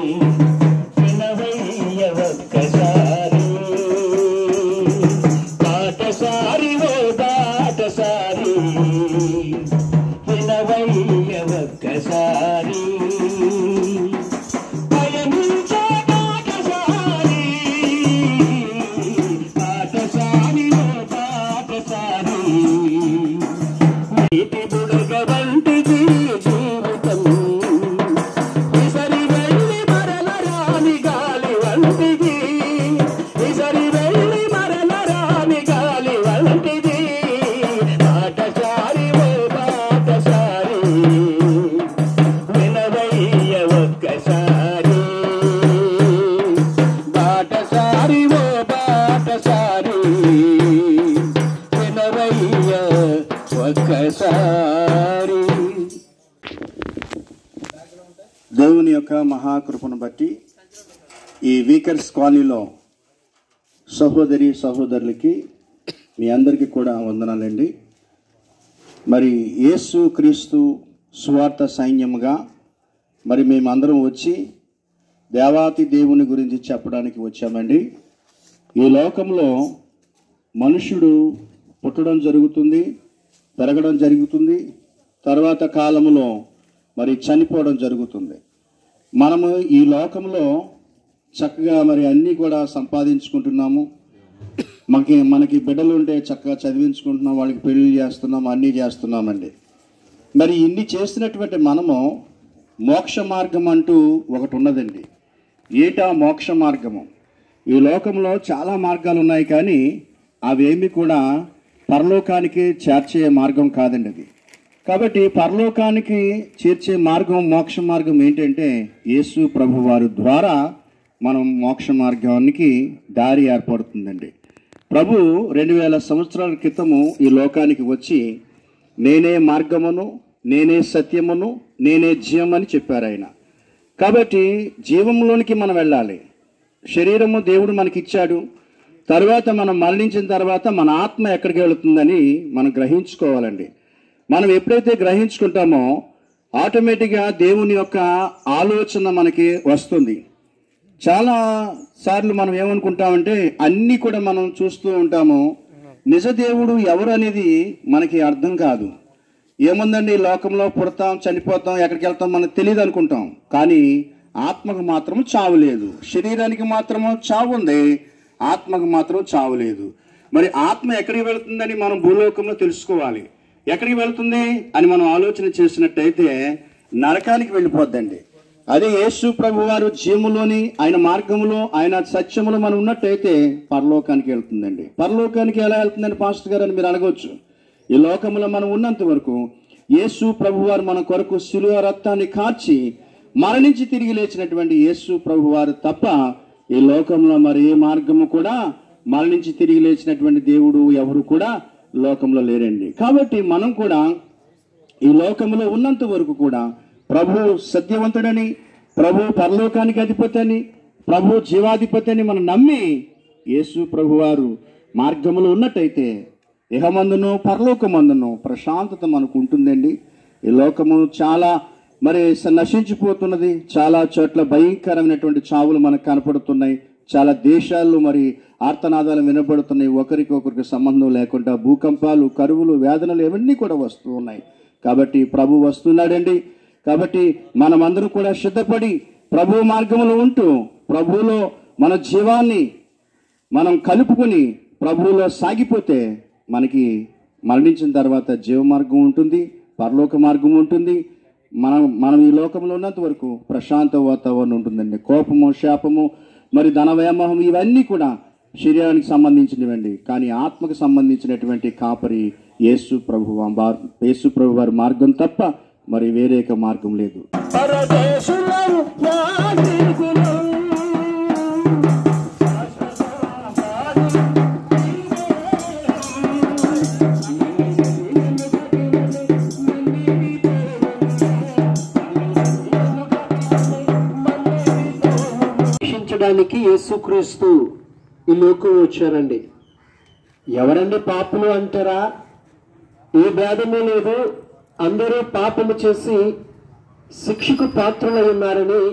వినవయ్య ఒక్కసారి బాటసారి ఓ బాటసారి వినవయ్య ఒక్కసారి పయనించే బాటసారి బాటసారి ఓ బాటసారి నీటి బుడగ వంటిది జీవితం విసరి వెళ్ళి మరల రాని గాలి వంటిది విసరి వెళ్ళి మరల రాని గాలి వంటిది బాటసారి ఓ బాటసారి వినవయ్య ఒక్కసారి బాటసారి ఓ బాటసారి వినవయ్య ఒక్కసారి. దేవుని యొక్క మహాకృపను బట్టి ఈ వీకర్స్ కాలనీలో సహోదరి సహోదరులకి మీ అందరికీ కూడా వందనాలండి. మరి యేసు క్రీస్తు సువార్త సైన్యముగా మరి మేమందరం వచ్చి దేవాతి దేవుని గురించి చెప్పడానికి వచ్చామండి. ఈ లోకంలో మనుషుడు పుట్టడం జరుగుతుంది, పెరగడం జరుగుతుంది, తర్వాత కాలంలో మరి చనిపోవడం జరుగుతుంది. మనము ఈ లోకంలో చక్కగా మరి అన్నీ కూడా సంపాదించుకుంటున్నాము. మనకి బిడ్డలు ఉంటే చక్కగా చదివించుకుంటున్నాం, వాళ్ళకి పెళ్లి చేస్తున్నాం, అన్నీ చేస్తున్నామండి. మరి ఇన్ని చేసినటువంటి మనము మోక్ష మార్గం అంటూ ఒకటి ఉన్నదండి. ఏటా మోక్ష మార్గము? ఈ లోకంలో చాలా మార్గాలు ఉన్నాయి, కానీ అవేమి కూడా పరలోకానికి చేర్చే మార్గం కాదండి అది. కాబట్టి పరలోకానికి చేర్చే మార్గం, మోక్ష మార్గం ఏంటంటే యేసు ప్రభు వారి ద్వారా మనం మోక్ష మార్గానికి దారి ఏర్పడుతుందండి. ప్రభు 2000 సంవత్సరాల క్రితము ఈ లోకానికి వచ్చి నేనే మార్గమును, నేనే సత్యమును, నేనే జీవమని చెప్పారు ఆయన. కాబట్టి జీవంలోనికి మనం వెళ్ళాలి. శరీరము దేవుడు మనకిచ్చాడు. తర్వాత మనం మరణించిన తర్వాత మన ఆత్మ ఎక్కడికి వెళుతుందని మనం గ్రహించుకోవాలండి. మనం ఎప్పుడైతే గ్రహించుకుంటామో ఆటోమేటిక్గా దేవుని యొక్క ఆలోచన మనకి వస్తుంది. చాలా సార్లు మనం ఏమనుకుంటామంటే అన్నీ కూడా మనం చూస్తూ ఉంటాము, నిజ దేవుడు ఎవరు అనేది మనకి అర్థం కాదు. ఏముందండి, లోకంలో పుడతాం, చనిపోతాం, ఎక్కడికి వెళ్తాం మనకు తెలియదు అనుకుంటాం. కానీ ఆత్మకు మాత్రం చావు లేదు. శరీరానికి మాత్రము చావు ఉంది, ఆత్మకు మాత్రం చావు లేదు. మరి ఆత్మ ఎక్కడికి వెళుతుందని మనం భూలోకంలో తెలుసుకోవాలి. ఎక్కడికి వెళుతుంది అని మనం ఆలోచన చేసినట్టయితే నరకానికి వెళ్ళిపోద్దండి. అదే యేసు ప్రభు వారు జీవములోని, ఆయన మార్గములో, ఆయన సత్యములో మనం ఉన్నట్టయితే పరలోకానికి వెళ్తుందండి. పరలోకానికి ఎలా వెళ్తుందని పాస్టర్ గారు అని మీరు అడగవచ్చు. ఈ లోకంలో మనం ఉన్నంత వరకు యేసు ప్రభు వారు మన కొరకు శిలువ రక్తాన్ని కార్చి మరణించి తిరిగి లేచినటువంటి యేసు ప్రభు వారు తప్ప ఈ లోకంలో మరి ఏ మార్గము కూడా మరణించి తిరిగి లేచినటువంటి దేవుడు ఎవరు కూడా లోకంలో లేరండి. కాబట్టి మనం కూడా ఈ లోకంలో ఉన్నంత వరకు కూడా ప్రభు సత్యవంతుడని, ప్రభు పరలోకానికి అధిపతి అని, ప్రభు జీవాధిపతి అని మనం నమ్మి యేసు ప్రభు వారు మార్గములో ఉన్నట్టయితే ఇహమందును పరలోకమందును ప్రశాంతత మనకు ఉంటుందండి. ఈ లోకము చాలా మరి నశించిపోతున్నది. చాలా చోట్ల భయంకరమైనటువంటి చావులు మనకు కనపడుతున్నాయి. చాలా దేశాల్లో మరి ఆర్తనాదాలు వినపడుతున్నాయి. ఒకరికి సంబంధం లేకుండా భూకంపాలు, కరువులు, వేదనలు ఇవన్నీ కూడా వస్తూ ఉన్నాయి. కాబట్టి ప్రభు వస్తున్నాడండి. కాబట్టి మనమందరం కూడా సిద్ధపడి ప్రభు మార్గంలో ఉంటూ ప్రభువులో మన జీవాన్ని మనం కలుపుకొని ప్రభువులో సాగిపోతే మనకి మరణించిన తర్వాత జీవ మార్గం ఉంటుంది, పరలోక మార్గం ఉంటుంది. మనం ఈ లోకంలో ఉన్నంత వరకు ప్రశాంత వాతావరణం ఉంటుందండి. కోపము, శాపము, మరి ధన వ్యామోహం ఇవన్నీ కూడా శరీరానికి సంబంధించినవండి. కానీ ఆత్మకు సంబంధించినటువంటి కాపరి యేసు ప్రభు వారి మార్గం తప్ప మరి వేరే మార్గం లేదు. రక్షించడానికి యేసుక్రీస్తు ఈ లోకం వచ్చారండి. ఎవరండి పాపులు అంటారా? ఏ భేదము లేదు. అందరూ పాపము చేసి శిక్షకు పాత్రులై ఉన్నారని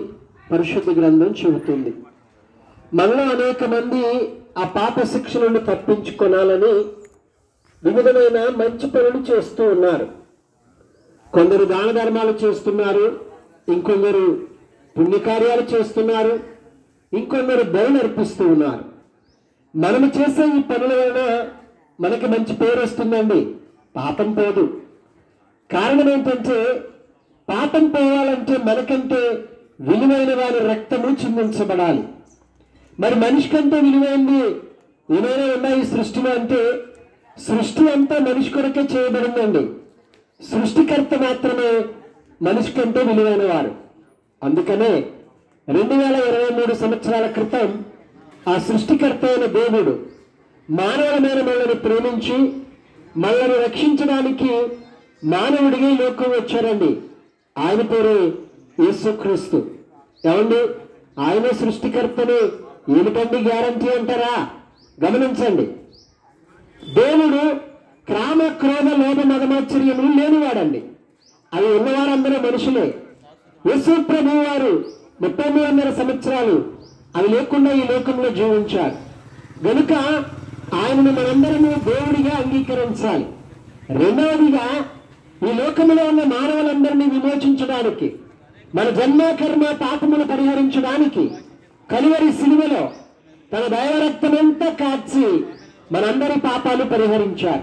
పరిశుద్ధ గ్రంథం చెబుతుంది. మనలో అనేక మంది ఆ పాప శిక్ష నుండి తప్పించుకోనాలని వివిధమైన మంచి పనులు చేస్తూ ఉన్నారు. కొందరు దాన ధర్మాలు చేస్తున్నారు, ఇంకొందరు పుణ్యకార్యాలు చేస్తున్నారు, ఇంకొందరు బలులు అర్పిస్తూ ఉన్నారు. మనము చేసే ఈ పనుల వలన మనకి మంచి పేరు వస్తుందండి, పాపం పోదు. కారణం ఏంటంటే పాపం పోవాలంటే మనకంటే విలువైన వారి రక్తము చిందించబడాలి. మరి మనిషి కంటే విలువైంది ఏమైనా ఉన్నాయి ఈ సృష్టిలో అంటే సృష్టి అంతా మనిషి కొరకే చేయబడిందండి. సృష్టికర్త మాత్రమే మనిషి కంటే విలువైన వారు. అందుకనే 2023 సంవత్సరాల క్రితం ఆ సృష్టికర్త అయిన దేవుడు మానవులమైన మనల్ని ప్రేమించి మనల్ని రక్షించడానికి మానవుడిగా ఈ లోకం వచ్చారండి. ఆయన పేరే యేసుక్రీస్తు. ఏమండి, ఆయన సృష్టికర్తని ఏమిటండి గ్యారంటీ అంటారా? గమనించండి, దేవుడు క్రామ క్రోధ లోభ మదమాశ్చర్యములు లేనివాడండి. అవి ఉన్నవారందరూ మనుషులే. యేసు ప్రభువు వారు 33 సంవత్సరాలు అవి లేకుండా ఈ లోకంలో జీవించారు. గనుక ఆయనను మనందరము దేవుడిగా అంగీకరించాలి. రెండవదిగా ఈ లోకంలో ఉన్న మానవులందరినీ విమోచించడానికి, మన జన్మకర్మ పాపములు పరిహరించడానికి కలువరి సిలువలో తన దైవరక్తమంతా కాచి మనందరి పాపాలు పరిహరించారు.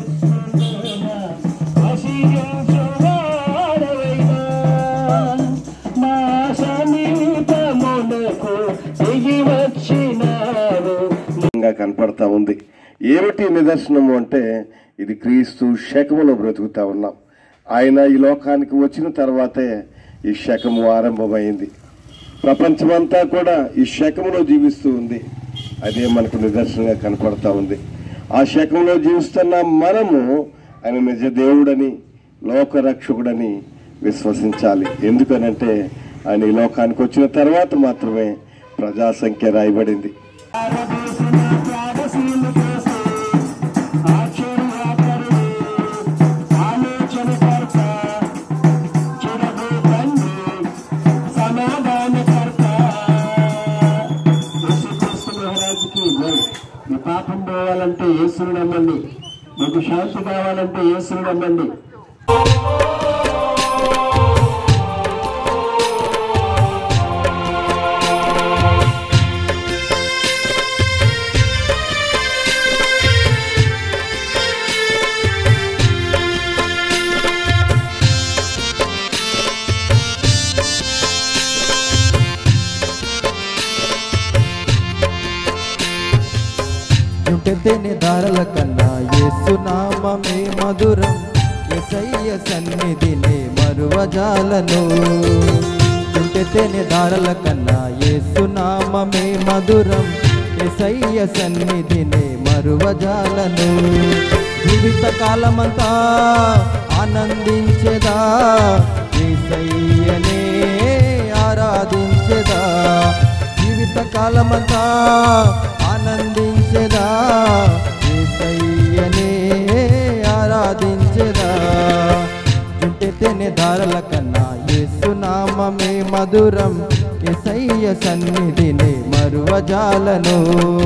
కనపడతా ఉంది. ఏమిటి నిదర్శనము అంటే ఇది క్రీస్తు శకములో బ్రతుకుతా ఉన్నాం. ఆయన ఈ లోకానికి వచ్చిన తర్వాతే ఈ శకము ఆరంభమైంది. ప్రపంచమంతా కూడా ఈ శకములో జీవిస్తూ ఉంది. అదే మనకు నిదర్శనంగా కనపడతా ఉంది. ఆ శకంలో జీవిస్తున్న మనము ఆయన నిజ దేవుడని, లోకరక్షకుడని విశ్వసించాలి. ఎందుకనంటే ఆయన ఈ లోకానికి వచ్చిన తర్వాత మాత్రమే ప్రజాసంఖ్య రాయబడింది. మీ పాపం పోవాలంటే యేసుని నమ్మండి, మీకు శాంతి కావాలంటే యేసుని నమ్మండి. చుంటెతేనే దారల కన్నా యేసు నామమే మధురం, యేసయ్య సన్నిధినే మరువజాలను. చుంటెతేనే దారల కన్నా యేసు నామమే మధురం, యేసయ్య సన్నిధినే మరువజాలను. జీవిత కాలమంతా ఆనందించెదా, యేసయ్యనే ఆరాధించెదా. జీవిత కాలమంతా ఆనందించెదా, యేసయ్యనే ఆరాధించెదా. చుంటెతేనే దారల కన్నా యేసు నామమే మధురం, యేసయ్య సన్నిధినే మరువజాలను.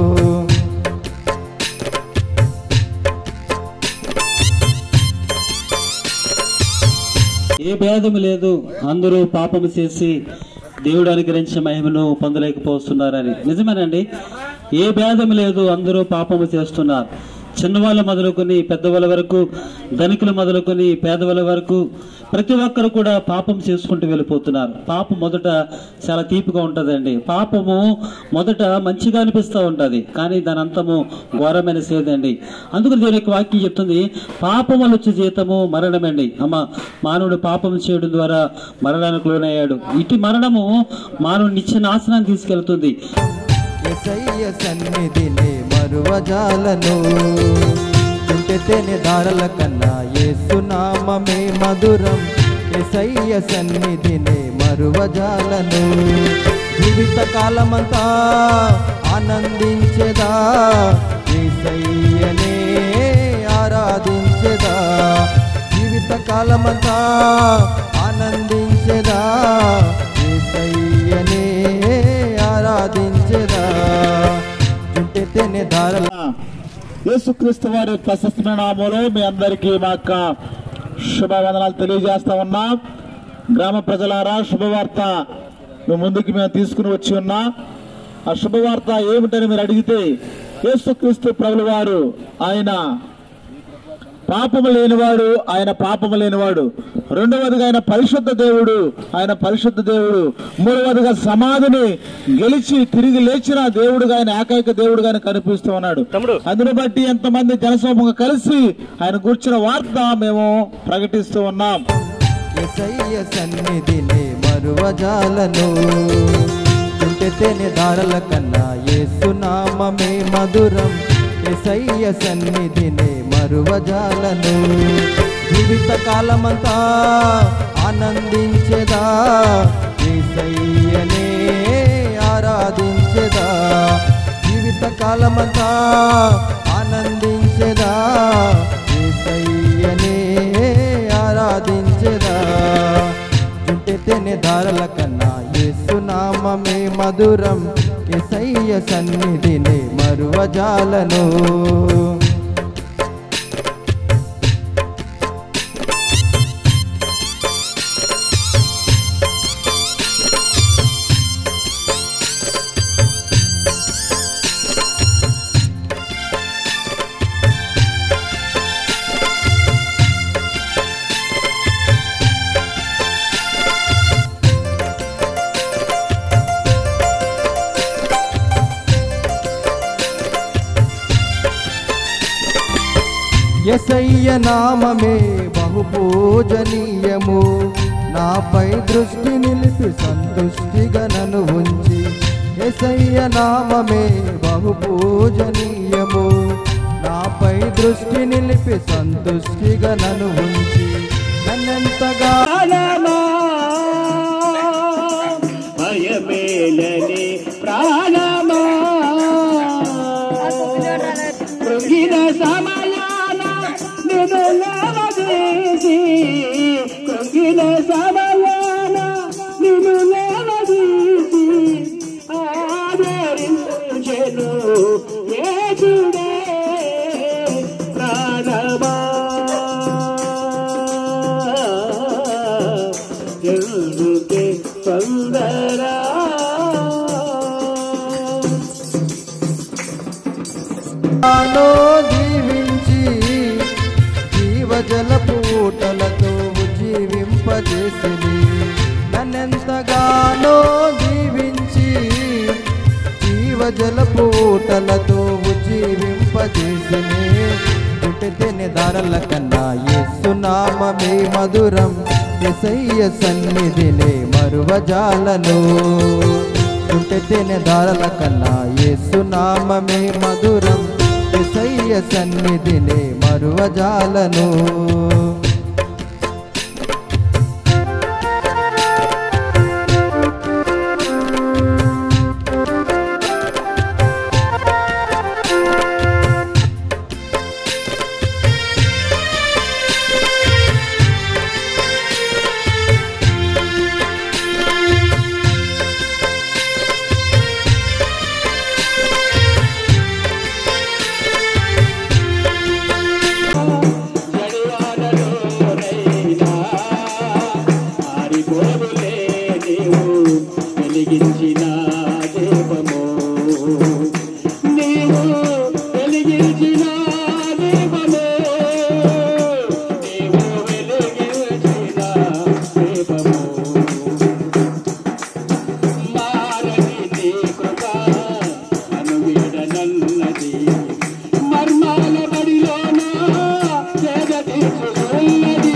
ఏ భేదము లేదు, అందరూ పాపము చేసి దేవుడు అనుగ్రహించిన మహిమను పొందలేకపోతున్నారని. నిజమేనండి, ఏ భేదము లేదు, అందరూ పాపము చేస్తున్నారు. చిన్నవాళ్ళ మొదలుకొని పెద్దవాళ్ళ వరకు, ధనికులు మొదలుకొని పేదవాళ్ళ వరకు ప్రతి ఒక్కరు కూడా పాపం చేసుకుంటూ వెళ్ళిపోతున్నారు. పాపం మొదట చాలా తీపిగా ఉంటుందండి. పాపము మొదట మంచిగా అనిపిస్తూ ఉంటుంది, కానీ దాని అంతము ఘోరమైన సేదండి. అందుకని దేవుని యొక్క వాక్యం చెప్తుంది, పాపం వల్ల వచ్చే జీతము మరణమండి. మానవుడు పాపం చేయడం ద్వారా మరణానికి లోనయ్యాడు. ఇటు మరణము మానవుడు నిత్య నాశనాన్ని తీసుకెళ్తుంది. యేసయ్య సన్నిధినే మరువజాలను. చుంటెతేనే దారల కన్నా యేసు నామమే మధురం, యేసయ్య సన్నిధినే మరువజాలను. జీవిత కాలమంతా ఆనందించెదా, యేసయ్యనే ఆరాధించెదా. జీవిత కాలమంతా ఆనందించెదా, యేసయ్యనే చుంటెతేనే దారల యేసుక్రీస్తు వారి ప్రశస్తమైన నామములో మీ అందరికీ మా యొక్క శుభవందనాలు తెలియజేస్తా ఉన్నాం. గ్రామ ప్రజలారా, శుభవార్త మీ ముందుకు మేము తీసుకుని వచ్చి ఉన్నాం. ఆ శుభవార్త ఏమిటని మీరు అడిగితే, యేసుక్రీస్తు ప్రభుల వారు ఆయన పాపము లేనివాడు, ఆయన పాపము లేనివాడు. రెండవదిగా ఆయన పరిశుద్ధ దేవుడు, ఆయన పరిశుద్ధ దేవుడు. మూడవదిగా సమాధిని గెలిచి తిరిగి లేచిన దేవుడుగా, ఆయన ఏకైక దేవుడుగా ఆయన కనిపిస్తూ ఉన్నాడు. అందును బట్టి ఎంతమంది జనసమూహంగా కలిసి ఆయన కూర్చున్న వార్త మేము ప్రకటిస్తూ ఉన్నాం. యేసయ్య సన్నిధిని మరువజాలను, చుంటెతేనే దారల కన్నా యేసు నామమే మధురం. యేసయ్య సన్నిధిని మరువజాలను, జీవిత కాలమంతా ఆనందించెదా, యేసయ్యనే ఆరాధించెదా. జీవిత కాలమంతా ఆనందించెదా, యేసయ్యనే ఆరాధించెదా. చుంటెతేనే దారల కన్నా యేసు నామమే మధురం. యేసయ్య సన్నిధిని మరువజాలను. యేసయ్య నామమే బహు పూజనీయము, నాపై దృష్టి నిలిపి సంతుష్టిగా నన్ను ఉంచి. యేసయ్య నామమే బహు పూజనీయము, నాపై దృష్టి నిలిపి సంతుష్టిగా నన్ను ఉంచి. నన్నెంతగా భయమేలని ప్రాణమా, కృంగిన సమయాన నిన్ను లేవదీసి, కృంగిన సమయాన నిన్ను లేవదీసి ఆదరించెను యేసుడే ప్రాణమా. ఎందుకే తొందరా, దీవించి జీవజలపు ఊటలతో ఉజ్జీవింపజేసిని. నన్నెంతగానో దీవించి జీవజలపు ఊటలతో ఉజ్జీవింపజేసిని. చుంటెతేనే దారల కన్నా యేసు నామమే మధురం. యేసయ్య సన్నిధిని మరువజాలను, చుంటెతేనే దారల కన్నా యేసు నామమే మధురం. యేసయ్య సన్నిధిని మరువజాలను. వెలిగించిన దీపము, నీవు వెలిగించిన దీపము, నీవు వెలిగించిన దీపము. మారని నీ కృప నన్ను వీడనన్నది, మర్మాల బడిలోన సేద తీర్చుకున్నది.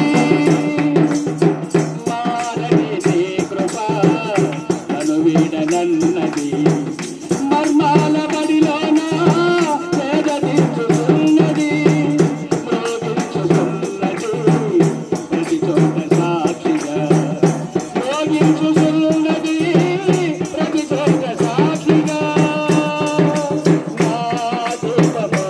మారని నీ కృప నన్ను వీడనన్నది, మర్మాల బడిలోన సేద తీర్చుకున్నది. మ్రోగించుకున్నది ప్రతి చోట సాక్షిగా, మ్రోగించుకున్నది ప్రతి చోట సాక్షిగా. నా దీపము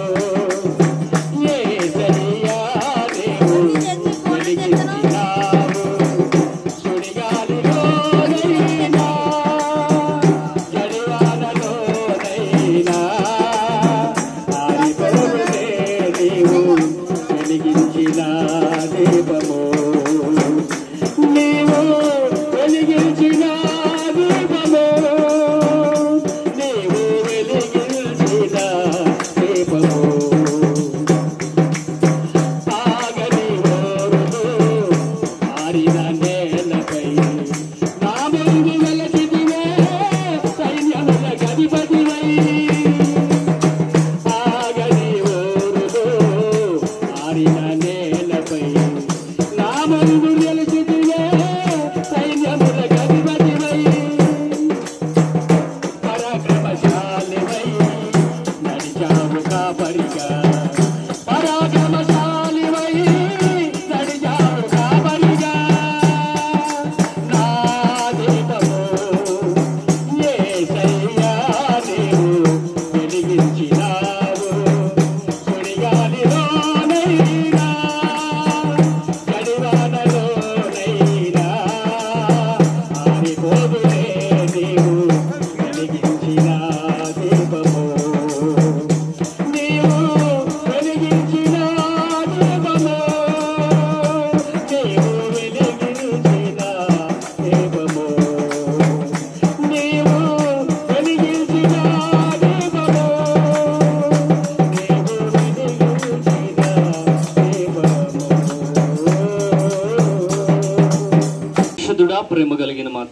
యేసయ్యా, నీవు వెలిగించినావు. సుడిగాలిలోనైనా, జడివానలోనైనా,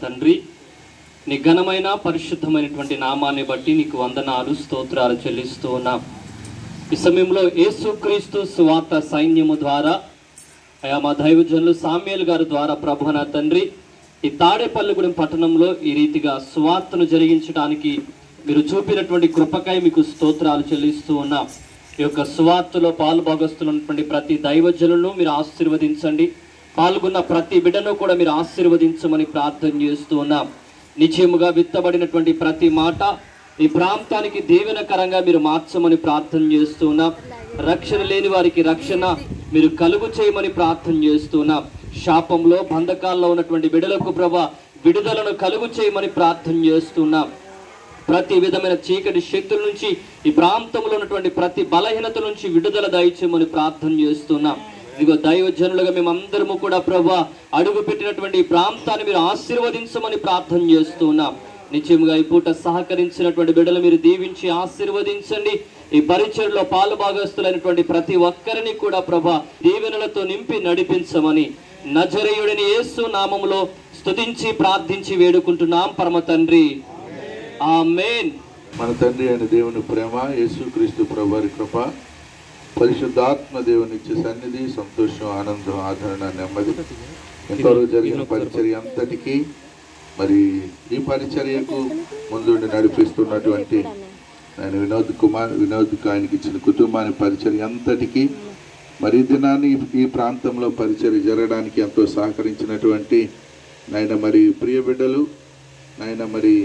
తండ్రి, నీ ఘనమైన పరిశుద్ధమైనటువంటి నామాన్ని బట్టి నీకు వందనాలు స్తోత్రాలు చెల్లిస్తూ ఉన్నాం. ఈ సమయంలో యేసుక్రీస్తు సువార్త సైన్యము ద్వారా అయా మా దైవజనులు సామ్యుయేల్ గారి ద్వారా ప్రభు నా తండ్రి, ఈ తాడేపల్లిగూడెం పట్టణంలో ఈ రీతిగా సువార్తను జరిగించడానికి మీరు చూపినటువంటి కృపకై మీకు స్తోత్రాలు చెల్లిస్తూ ఉన్నాం. ఈ యొక్క సువార్తలో పాలుభాగస్తున్నటువంటి ప్రతి దైవజనులను మీరు ఆశీర్వదించండి. పాల్గొన్న ప్రతి బిడ్డను కూడా మీరు ఆశీర్వదించమని ప్రార్థన చేస్తూ ఉన్నాం. నిశ్చయముగా విత్తబడినటువంటి ప్రతి మాట ఈ ప్రాంతానికి దీవెనకరంగా మీరు మార్చమని ప్రార్థన చేస్తూ ఉన్నాం. రక్షణ లేని వారికి రక్షణ మీరు కలుగు చేయమని ప్రార్థన చేస్తూ ఉన్నాం. శాపంలో బంధకాల్లో ఉన్నటువంటి బిడ్డలకు ప్రభా విడుదలను కలుగు చేయమని ప్రార్థన చేస్తున్నాం. ప్రతి విధమైన చీకటి శక్తుల నుంచి ఈ ప్రాంతంలో ఉన్నటువంటి ప్రతి బలహీనత నుంచి విడుదల దయచేయమని ప్రార్థన చేస్తున్నాం. ఇదిగో దైవజనులుగా మేమందరము కూడా ప్రభా అడుగు పెట్టినటువంటి ఈ ప్రాంతాన్ని మీరు ఆశీర్వదించమని ప్రార్థన చేస్తున్నాం. నిశ్చయముగా ఈ పూట సహకరించినటువంటి బిడ్డలు మీరు దీవించి ఆశీర్వదించండి. ఈ పరిచర్లో పాలుభాగస్తులైనటువంటి ప్రతి ఒక్కరిని కూడా ప్రభా దీవెనలతో నింపి నడిపించమని నజరేయుడిని యేసు నామములో స్తుతించి ప్రార్థించి వేడుకుంటున్నాం పరమ తండ్రి, ఆమేన్. మన తండ్రి అయిన దేవుని ప్రేమ, యేసుక్రీస్తు ప్రభువారి కృప, పరిశుద్ధాత్మ దేవుని ఇచ్చే సన్నిధి, సంతోషం, ఆనందం, ఆదరణ, నెమ్మది ఇంతవరకు జరిగిన పరిచర్య అంతటికీ, మరి ఈ పరిచర్యకు ముందుండి నడిపిస్తున్నటువంటి ఆయన వినోద్కు ఆయనకి ఇచ్చిన కుటుంబాన్ని పరిచర్య అంతటికీ, మరి దినాన్ని ఈ ప్రాంతంలో పరిచర్య జరగడానికి ఎంతో సహకరించినటువంటి నాయన మరి ప్రియ బిడ్డలు, నాయన మరి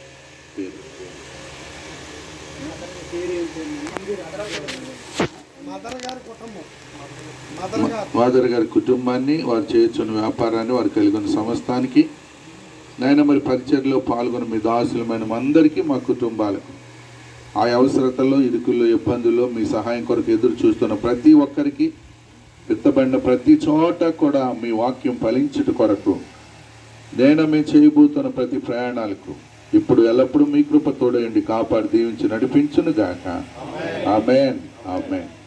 మాదర్ గారి కుటుంబాన్ని, వారు చేస్తున్న వ్యాపారాన్ని, వారు కలిగి ఉన్న సమస్తానికి, నాయన మరి పరిచర్యలో పాల్గొన్న మీ దాసులమైన అందరికీ, మా కుటుంబాలకు ఆ అవసరతల్లో, ఇరుకుల్లో, ఇబ్బందుల్లో మీ సహాయం కొరకు ఎదురు చూస్తున్న ప్రతి ఒక్కరికి, విత్తబడిన ప్రతి చోట కూడా మీ వాక్యం ఫలించుట కొరకు, నేను మేము చేయబోతున్న ప్రతి ప్రయాణాలకు ఇప్పుడు ఎల్లప్పుడూ మీ కృప తోడయండి, కాపాడి దీవించి నడిపించును గాక. ఆమేన్, ఆమేన్.